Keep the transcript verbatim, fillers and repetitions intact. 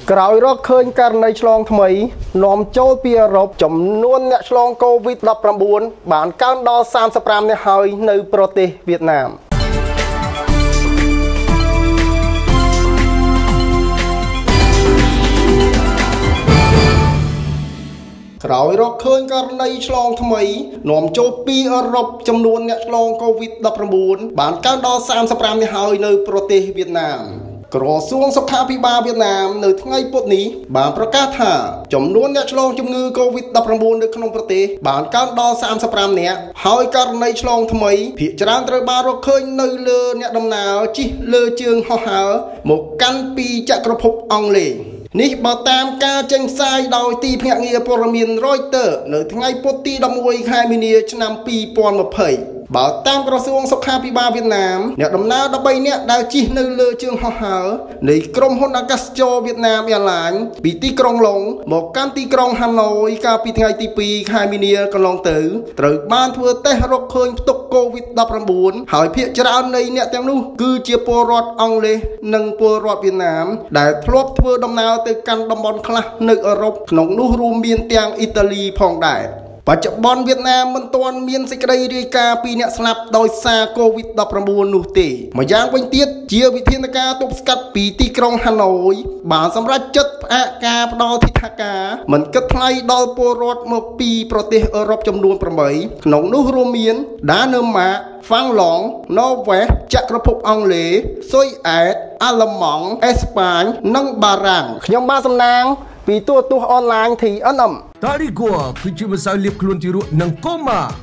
ក្រោយរកឃើញករណីឆ្លងថ្មីនាំចូលពីអឺរ៉ុបចំនួនអ្នកឆ្លងកូវីដ ដប់ប្រាំបួន បានកើនដល់សាមសិបប្រាំនាក់ហើយនៅប្រទេសវៀតណាមក្រោយរកឃើញករណីឆ្លងថ្មីនាំចូលពីអឺរ៉ុបចំនួនអ្នកឆ្លងកូវីដ ដប់ប្រាំបួន បានកើនដល់សាមសិបប្រាំនាក់ហើយនៅប្រទេសវៀតណាមក្រសួងសុខាភិបាលវៀតណាមនៅថ្ងៃពុធនេះបានប្រកាសថាចំនួនអ្នកឆ្លងជំងឺកូវីដ ដប់ប្រាំបួន នៅក្នុងប្រទេសបានកើនដល់សាមសិបប្រាំនាក់ហើយករណីឆ្លងថ្មីភាគច្រើនត្រូវបានរកឃើញនៅលើអ្នកដំណើរជិះលើជើងហោះហើរមកកាន់ពីចក្រភពអង់គ្លេសនេះបើតាមការចេញផ្សាយដោយទីភ្នាក់ងារព័ត៌មាន Reuters នៅថ្ងៃពុធទីដប់មួយខែមីនាឆ្នាំពីរពាន់ម្ភៃបើតាមក្រសួងសុខាភិបាលវៀតណាមអ្នកដំណើរដប់បីនាក់ដែលជិះនៅលើជើងហោះហើរនៃក្រុមហ៊ុនអាកាសចរវៀតណាម Airlines ពីទីក្រុងឡុងមកកាន់ទីក្រុងហាណូយកាលពីថ្ងៃទីពីរខែមីនាកន្លងទៅត្រូវបានធ្វើតេស្តរកឃើញផ្ទុកកូវីដ ដប់ប្រាំបួន ហើយភាគច្រើននៃអ្នកទាំងនោះគឺជាពលរដ្ឋអង់គ្លេសនិងពលរដ្ឋវៀតណាមដែលធ្លាប់ធ្វើដំណើរទៅកាន់តំបន់ខ្លះនៅអឺរ៉ុបក្នុងនោះរួមមានទាំងអ៊ីតាលីផងដែរបច្ចុប្បន្នវៀតណាមមិនទាន់មានសេចក្តីរាយការណ៍ពីអ្នកស្លាប់ដោយសារកូវីដ ដប់ប្រាំបួន នោះទេម្យ៉ាងវិញទៀតជាវិធានការទប់ស្កាត់ពីទីក្រុងហាណូយបានសម្រេចចិត្តផ្អាកការផ្ដល់ទិដ្ឋាការមិនគិតថ្លៃដល់ពលរដ្ឋមកពីប្រទេសអឺរ៉ុបចំនួនប្រាំបីក្នុងនោះរួមមានដាណឺម៉ាក ហ្វាំងឡង់ ណូវេស ចក្រភពអង់គ្លេស ស៊ុយអែត អាល្លឺម៉ង់ អេស្ប៉ាញ និងបារាំងខ្ញុំបានសំណាងពីទូរទស្សន៍អនឡាញ ធី អិន អឹមតារីហ្គាគឺជាម្សៅលាបខ្លួនទារកនិងកូម៉ា